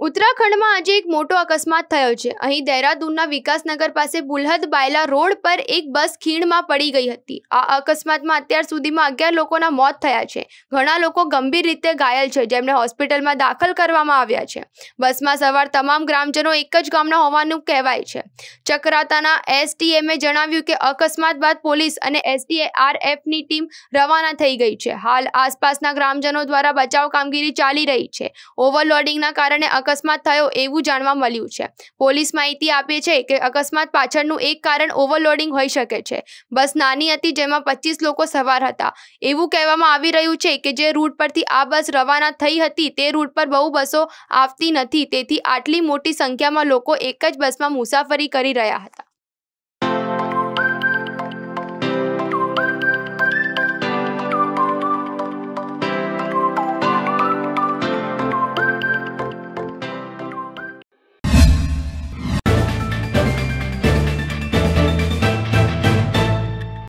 ઉત્તરાખંડમાં આજે એક મોટો અકસ્માત થયો છે। અહીં દહેરાદૂનના વિકાસનગર પાસે બુલહદ બાયલા રોડ પર એક બસ ખીણમાં પડી ગઈ હતી। આ અકસ્માતમાં અત્યાર સુધીમાં 11 લોકોના મોત થયા છે। ઘણા લોકો ગંભીર રીતે ઘાયલ છે, જેમને હોસ્પિટલમાં દાખલ કરવામાં આવ્યા છે। બસમાં સવાર તમામ ગ્રામજનો એક જ ગામના હોવાનું કહેવાય છે। ચક્રાતાના એસટીએમએ જણાવ્યું કે અકસ્માત બાદ પોલીસ અને એસડીઆરએફની ટીમ રવાના થઈ ગઈ છે। હાલ આસપાસના ગ્રામજનો દ્વારા બચાવ કામગીરી ચાલી રહી છે। ઓવરલોડિંગના કારણે અકસ્માત થયો એવું જાણવા મળ્યું છે। પોલીસ માહિતી આપે છે કે અકસ્માત પાછળનું એક કારણ ઓવરલોડિંગ હોઈ શકે છે। બસ નાની હતી, જેમાં 25 લોકો સવાર હતા। એવું કહેવામાં આવી રહ્યું છે કે જે રૂટ પરથી આ બસ રવાના થઈ હતી તે રૂટ પર બહુ બસો આવતી નથી, તેથી આટલી મોટી સંખ્યામાં લોકો એક જ બસમાં મુસાફરી કરી રહ્યા હતા।